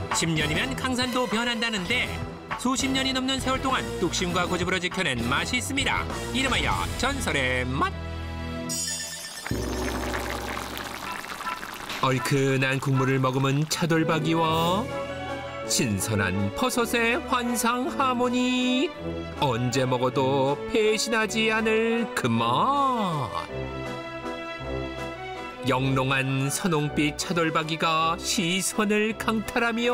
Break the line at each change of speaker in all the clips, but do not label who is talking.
10년이면 강산도 변한다는데 수십 년이 넘는 세월 동안 뚝심과 고집으로 지켜낸 맛이 있습니다. 이름하여 전설의 맛. 얼큰한 국물을 머금은 차돌박이와 신선한 버섯의 환상 하모니. 언제 먹어도 배신하지 않을 그 맛. 영롱한 선홍빛 차돌박이가 시선을 강탈하며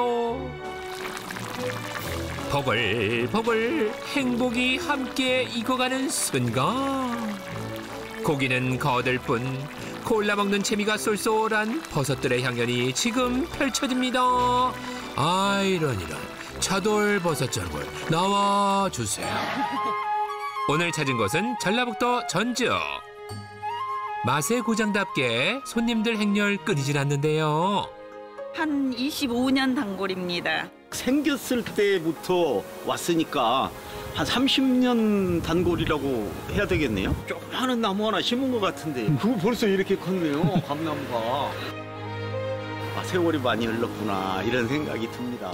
버글버글 행복이 함께 익어가는 순간 고기는 거들 뿐 골라 먹는 재미가 쏠쏠한 버섯들의 향연이 지금 펼쳐집니다. 아 이런 차돌버섯 전골 나와주세요. 오늘 찾은 곳은 전라북도 전주. 맛의 고장답게 손님들 행렬 끊이질 않는데요.
한 25년 단골입니다.
생겼을 때부터 왔으니까 한 30년 단골이라고 해야 되겠네요. 조그마한 나무 하나 심은 것 같은데 그거 벌써 이렇게 컸네요. 감나무가. 아, 세월이 많이 흘렀구나 이런 생각이 듭니다.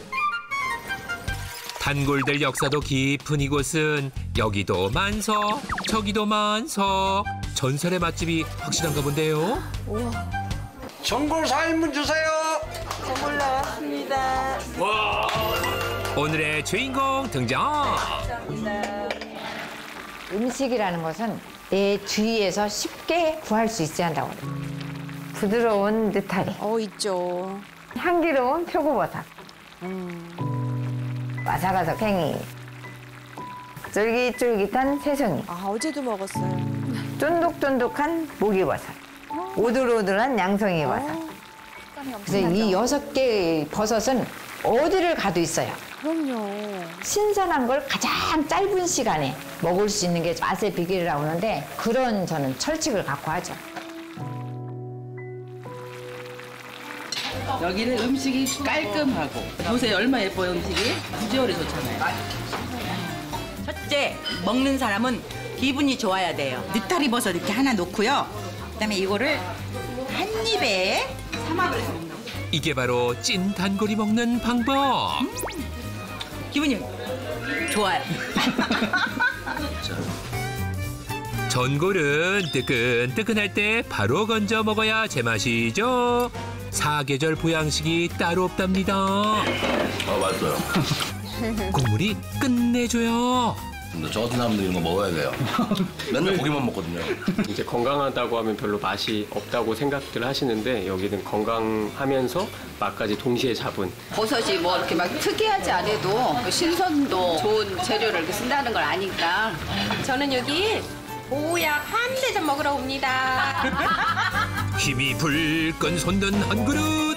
단골들 역사도 깊은 이곳은 여기도 만석 저기도 만석. 전설의 맛집이 확실한가 본데요.
전골 4인분 주세요.
전골 나왔습니다.
와.
오늘의 주인공 등장.
감사합니다.
음식이라는 것은 내 주위에서 쉽게 구할 수 있어야 한다고 그래요. 부드러운 느타리.
있죠.
향기로운 표고버섯. 아삭아삭 팽이. 쫄깃쫄깃한 새송이.
어제도 먹었어요.
쫀득쫀득한 목이버섯. 오돌오돌한 양송이버섯. 그래서 이 6개의 버섯은 어디를 가도 있어요.
그럼요.
신선한 걸 가장 짧은 시간에 먹을 수 있는 게 맛의 비결이라고 하는데 그런 저는 철칙을 갖고 하죠.
여기는 음식이 깔끔하고 보세요 얼마나 예뻐요 음식이. 비주얼이 좋잖아요. 첫째 먹는 사람은 기분이 좋아야 돼요. 느타리 버섯 이렇게 하나 놓고요. 그다음에 이거를 한 입에 삼합을 해서 먹는 거.
이게 바로 찐 단골이 먹는 방법.
기분이 좋아요.
전골은 뜨끈뜨끈할 때 바로 건져 먹어야 제맛이죠. 사계절 보양식이 따로 없답니다.
맛있어요.
국물이 끝내줘요.
근데 저 같은 사람들 이런 거 먹어야 돼요. 맨날 고기만 먹거든요.
이제 건강하다고 하면 별로 맛이 없다고 생각들 하시는데 여기는 건강하면서 맛까지 동시에 잡은.
버섯이 뭐 이렇게 막 특이하지 않아도 그 신선도 좋은 재료를 이렇게 쓴다는 걸 아니까
저는 여기 보약 한 대접 먹으러 옵니다.
힘이 불끈 솟는 한 그릇.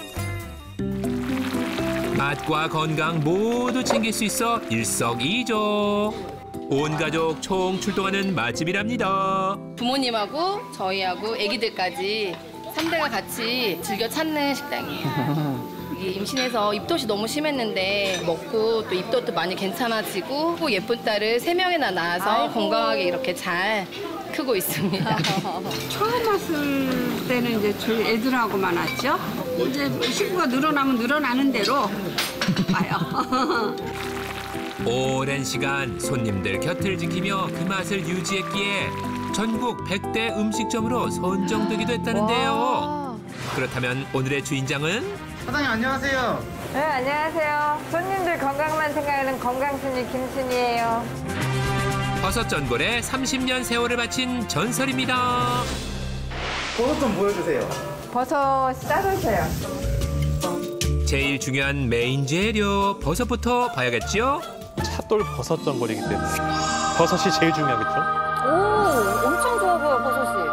맛과 건강 모두 챙길 수 있어 일석이조. 온 가족 총 출동하는 맛집이랍니다.
부모님하고 저희하고 아기들까지 3대가 같이 즐겨 찾는 식당이에요. 이게 임신해서 입덧이 너무 심했는데 먹고 또 입덧도 많이 괜찮아지고 또 예쁜 딸을 3명이나 낳아서 건강하게 이렇게 잘 크고 있습니다.
처음 왔을 때는 이제 저희 애들하고만 왔죠. 이제 식구가 늘어나면 늘어나는 대로 와요.
오랜 시간 손님들 곁을 지키며 그 맛을 유지했기에 전국 100대 음식점으로 선정되기도 했다는데요. 그렇다면 오늘의 주인장은?
사장님 안녕하세요.
네, 안녕하세요. 손님들 건강만 생각하는 건강순이 김순이에요.
버섯 전골에 30년 세월을 바친 전설입니다.
버섯 좀 보여주세요.
버섯 썰으세요.
제일 중요한 메인 재료 버섯부터 봐야겠죠?
차돌 버섯 전골이기 때문에 버섯이 제일 중요하겠죠?
오, 엄청 좋아 보여, 버섯이.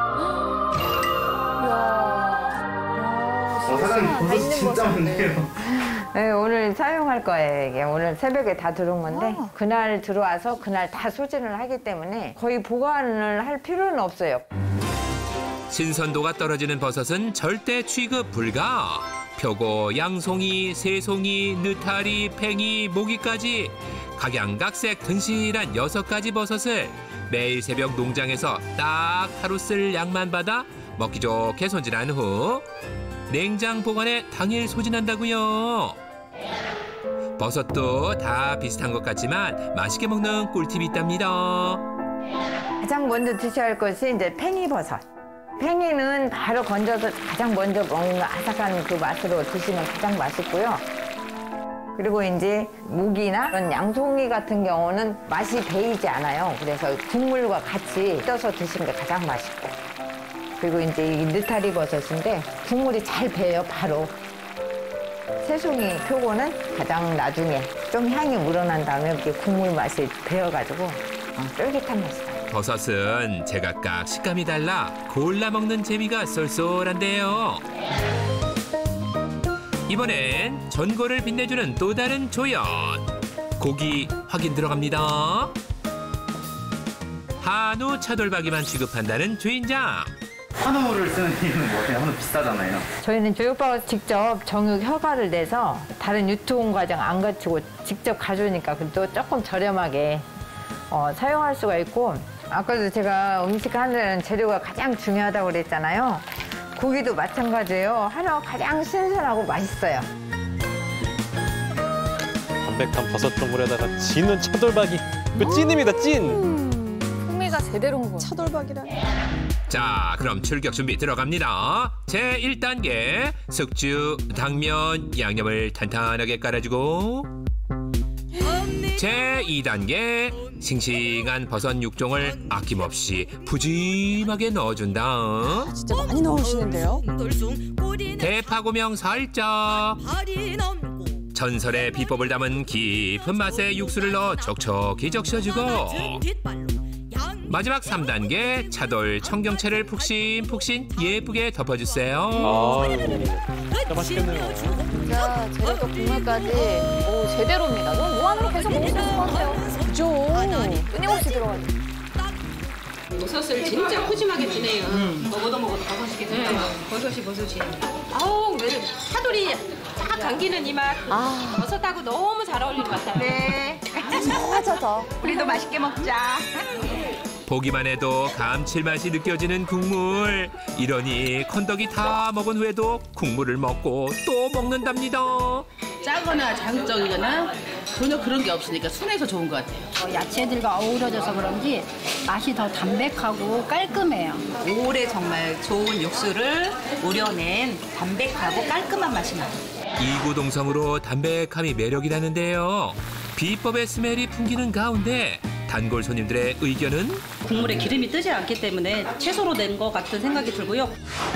사장님 버섯 진짜 많네요.
네, 오늘 사용할 거예요. 이게 오늘 새벽에 다 들어온 건데 그날 들어와서 그날 다 소진을 하기 때문에 거의 보관을 할 필요는 없어요.
신선도가 떨어지는 버섯은 절대 취급 불가. 표고, 양송이, 새송이, 느타리, 팽이, 모기까지 각양각색 튼실한 6가지 버섯을 매일 새벽 농장에서 딱 하루 쓸 양만 받아 먹기 좋게 손질한 후 냉장 보관해 당일 소진한다고요. 버섯도 다 비슷한 것 같지만 맛있게 먹는 꿀팁이 있답니다.
가장 먼저 드셔야 할 것이 이제 팽이버섯. 팽이는 바로 건져서 가장 먼저 먹는 아삭한 그 맛으로 드시면 가장 맛있고요. 그리고 이제 목이나 그런 양송이 같은 경우는 맛이 배이지 않아요. 그래서 국물과 같이 떠서 드시는 게 가장 맛있고. 그리고 이제 이 느타리 버섯인데 국물이 잘 배요, 바로. 새송이 표고는 가장 나중에 좀 향이 우러난 다음에 이렇게 국물 맛이 배어가지고 쫄깃한 맛이 나요.
버섯은 제각각 식감이 달라 골라 먹는 재미가 쏠쏠한데요. 이번엔 전골을 빛내주는 또 다른 조연. 고기 확인 들어갑니다. 한우 차돌박이만 취급한다는 주인장.
한우를 쓰는 이유는 뭐예요? 한우 비싸잖아요.
저희는 교육받아서 직접 정육 허가를 내서 다른 유통 과정 안 거치고 직접 가져오니까 또 조금 저렴하게 사용할 수가 있고, 아까도 제가 음식 하는 재료가 가장 중요하다고 그랬잖아요. 고기도 마찬가지예요. 한우가 가장 신선하고 맛있어요.
담백한 버섯 전골에다가 진은 차돌박이. 그 찐입니다, 찐.
풍미가 제대로인 거. 차돌박이라.
자, 그럼 출격 준비 들어갑니다. 제1단계 숙주, 당면, 양념을 탄탄하게 깔아주고, 제2단계 싱싱한 버섯 육종을 아낌없이 푸짐하게 넣어준다.
진짜 많이 넣으시는데요?
대파고명 살짝. 전설의 비법을 담은 깊은 맛의 육수를 넣어 촉촉히 적셔주고, 마지막 3단계 차돌 청경채를 푹신푹신 예쁘게 덮어주세요.
진짜 맛있겠네요.
진짜 재료도 국물까지 오, 제대로입니다. 너무 무한으로 계속 먹을 수 있을 것 같아요. 그죠? 끊임없이 들어가죠.
버섯을 진짜 푸짐하게 주네요. 먹어도 버섯이 계속 버섯이. 아우, 왜 차돌이 딱 감기는 이 맛. 버섯하고 너무 잘 어울리는 것 같아요.
네.
맞아.
우리도 맛있게 먹자.
보기만 해도 감칠맛이 느껴지는 국물. 이러니 건더기 다 먹은 후에도 국물을 먹고 또 먹는답니다.
짜거나 자극적이거나 전혀 그런 게 없으니까 순해서 좋은 것 같아요.
야채들과 어우러져서 그런지 맛이 더 담백하고 깔끔해요.
오래 정말 좋은 육수를 우려낸 담백하고 깔끔한 맛이 나요.
이구동성으로 담백함이 매력이라는데요. 비법의 스멜이 풍기는 가운데 단골 손님들의 의견은?
국물에 기름이 뜨지 않기 때문에 채소로 된 것 같은 생각이 들고요.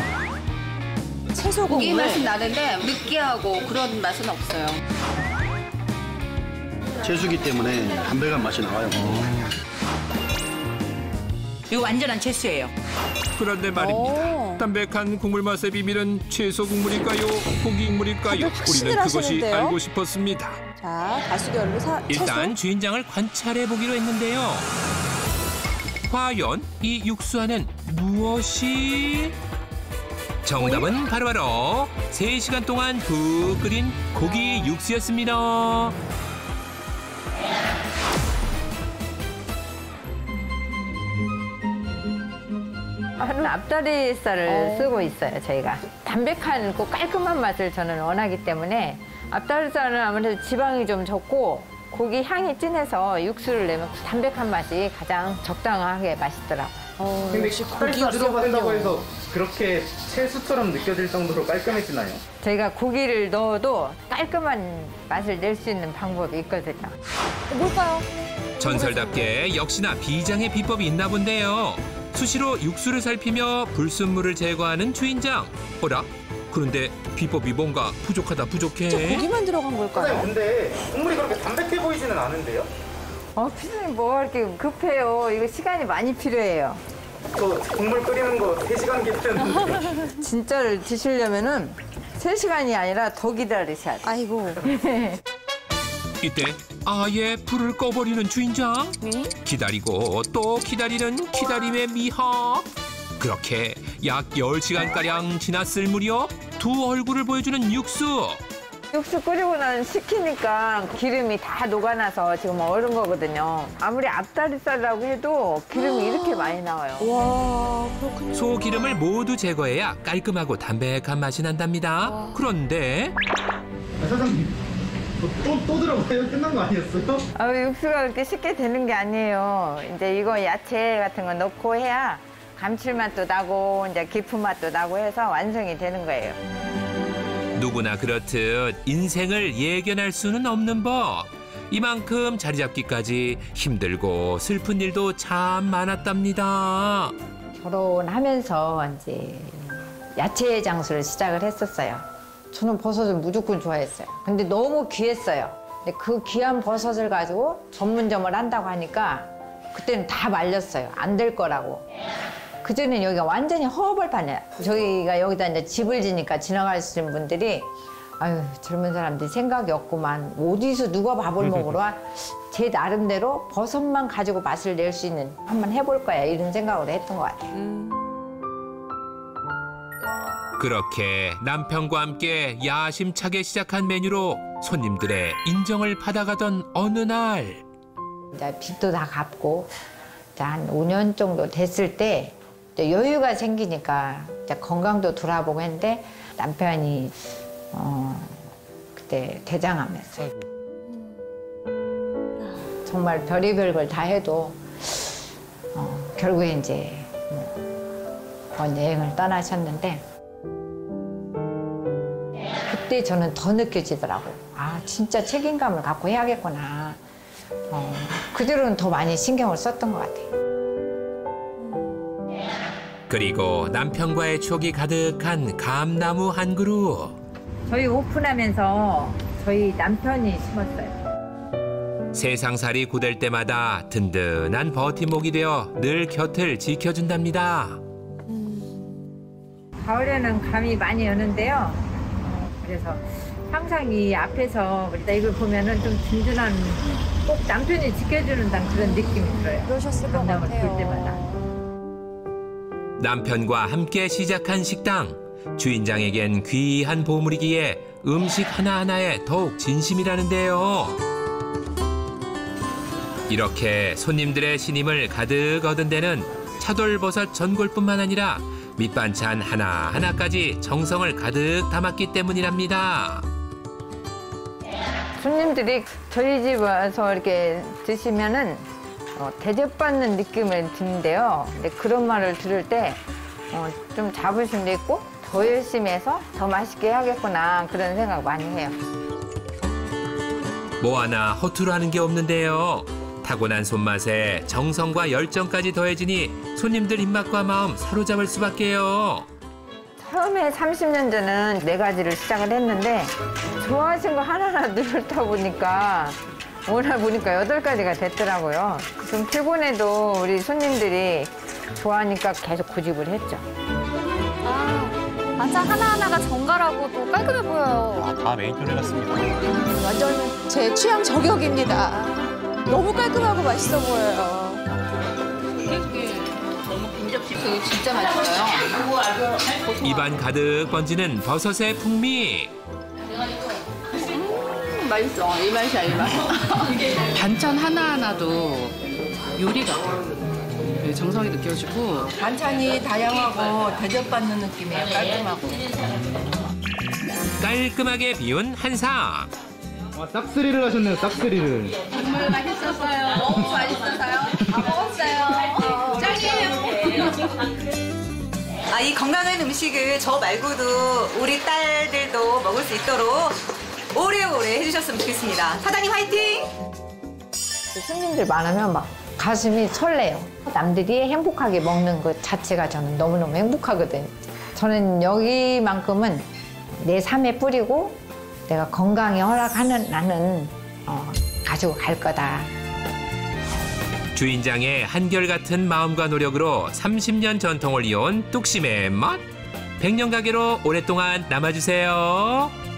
채소
고기 맛은 나는데 느끼하고 그런 맛은 없어요.
채소기 때문에 담백한 맛이 나와요.
이거 완전한 채소예요.
그런데 말입니다. 담백한 국물 맛의 비밀은 채소 국물일까요? 고기 국물일까요? 우리는 그것이
하시는데요?
알고 싶었습니다.
자, 다수결로
일단
채소.
주인장을 관찰해 보기로 했는데요. 과연 이 육수 안엔 무엇이? 정답은 바로바로 3시간 동안 푹 끓인 고기 육수였습니다.
한우 앞다리살을 쓰고 있어요, 저희가. 담백한 깔끔한 맛을 저는 원하기 때문에 앞다리살은 아무래도 지방이 좀 적고 고기 향이 진해서 육수를 내면 담백한 맛이 가장 적당하게 맛있더라고요.
근데 고기 들어간다고 해서 그렇게 채소처럼 느껴질 정도로 깔끔해지나요?
저희가 고기를 넣어도 깔끔한 맛을 낼 수 있는 방법이 있거든요.
뭘까요?
전설답게 역시나 비장의 비법이 있나 본데요. 수시로 육수를 살피며 불순물을 제거하는 주인장. 어라? 그런데 비법이 뭔가 부족해.
진짜 고기만 들어간 걸까요?
근데 국물이 그렇게 담백해 보이지는 않은데요?
피디님 뭐가 이렇게 급해요. 이거 시간이 많이 필요해요.
국물 끓이는 거 3시간 기다렸는데.
진짜를 드시려면은 3시간이 아니라 더 기다리셔야 돼요.
아이고.
이때 아예 불을 꺼버리는 주인장. 기다리고 또 기다리는 기다림의 미학. 그렇게 약 10시간가량 지났을 무렵 두 얼굴을 보여주는 육수.
육수 끓이고 난 식히니까 기름이 다 녹아나서 지금 얼은 거거든요. 아무리 앞다리살이라고 해도 기름이 이렇게 많이 나와요.
와, 그렇군요.
소 기름을 모두 제거해야 깔끔하고 담백한 맛이 난답니다. 그런데
사장님, 또 들어가요? 끝난 거 아니었어요?
육수가 그렇게 쉽게 되는 게 아니에요. 이제 이거 야채 같은 거 넣고 해야 감칠맛도 나고 이제 깊은 맛도 나고 해서 완성이 되는 거예요.
누구나 그렇듯 인생을 예견할 수는 없는 법. 이만큼 자리 잡기까지 힘들고 슬픈 일도 참 많았답니다.
결혼하면서 이제 야채 장수를 시작을 했었어요. 저는 버섯을 무조건 좋아했어요. 근데 너무 귀했어요. 근데 그 귀한 버섯을 가지고 전문점을 한다고 하니까 그때는 다 말렸어요. 안 될 거라고. 그전엔 여기가 완전히 허벌판이야. 저희가 여기다 이제 집을 지니까 지나가시는 분들이 아유, 젊은 사람들이 생각이 없구만. 어디서 누가 밥을 먹으러 와? 제 나름대로 버섯만 가지고 맛을 낼 수 있는 한번 해볼 거야. 이런 생각으로 했던 것 같아요.
그렇게 남편과 함께 야심차게 시작한 메뉴로 손님들의 인정을 받아가던 어느 날.
이제 빚도 다 갚고 이제 한 5년 정도 됐을 때 이제 여유가 생기니까 이제 건강도 돌아보고 했는데 남편이 그때 대장암이었어요. 정말 별의별 걸 다 해도 결국에 이제 먼 여행을 떠나셨는데 그때 저는 더 느껴지더라고요. 아, 진짜 책임감을 갖고 해야겠구나. 그 뒤로는 더 많이 신경을 썼던 것 같아요.
그리고 남편과의 추억이 가득한 감나무 한 그루.
저희 오픈하면서 저희 남편이 심었어요.
세상살이 고될 때마다 든든한 버팀목이 되어 늘 곁을 지켜준답니다.
가을에는 감이 많이 오는데요. 그래서 항상 이 앞에서 이걸 보면은 좀 든든한, 꼭 남편이 지켜주는 그런 느낌이 들어요.
그러셨을 것 같아요.
볼 때마다.
남편과 함께 시작한 식당. 주인장에겐 귀한 보물이기에 음식 하나하나에 더욱 진심이라는데요. 이렇게 손님들의 신임을 가득 얻은 데는 차돌버섯 전골뿐만 아니라 밑반찬 하나하나까지 정성을 가득 담았기 때문이랍니다.
손님들이 저희 집 와서 이렇게 드시면은 대접받는 느낌을 드는데요. 근데 그런 말을 들을 때 좀 자부심도 있고 더 열심히 해서 더 맛있게 해야겠구나 그런 생각 많이 해요.
뭐 하나 허투루 하는 게 없는데요. 타고난 손맛에 정성과 열정까지 더해지니 손님들 입맛과 마음 사로잡을 수밖에요.
처음에 30년 전은 4가지를 시작을 했는데 좋아하신 거 하나하나 늘다 보니까 오늘 보니까 8가지가 됐더라고요. 좀 피곤해도 우리 손님들이 좋아하니까 계속 고집을 했죠.
반찬 하나하나가 정갈하고 또 깔끔해 보여요.
다 메인 요리 같습니다.
완전 제 취향 저격입니다. 너무 깔끔하고 맛있어 보여요.
이거 진짜 맛있어요.
입안 가득 번지는 버섯의 풍미.
맛있어. 이 맛이야, 이 맛. 반찬 하나하나도 요리 같아요. 정성이 느껴지고
반찬이 다양하고 대접받는 느낌이에요. 깔끔하고.
깔끔하게 비운 한상.
싹쓸이를 하셨네요, 싹쓸이를.
정말 맛있었어요. 너무 맛있었어요. 다 먹었어요. 짱이에요.
이 건강한 음식을 저 말고도 우리 딸들도 먹을 수 있도록 오래오래 해주셨으면 좋겠습니다. 사장님 화이팅!
손님들 많으면 막 가슴이 설레요. 남들이 행복하게 먹는 것 자체가 저는 너무너무 행복하거든요. 저는 여기만큼은 내 삶에 뿌리고 내가 건강에 허락하는 나는 가지고 갈 거다.
주인장의 한결같은 마음과 노력으로 30년 전통을 이어온 뚝심의 맛. 100년 가게로 오랫동안 남아주세요.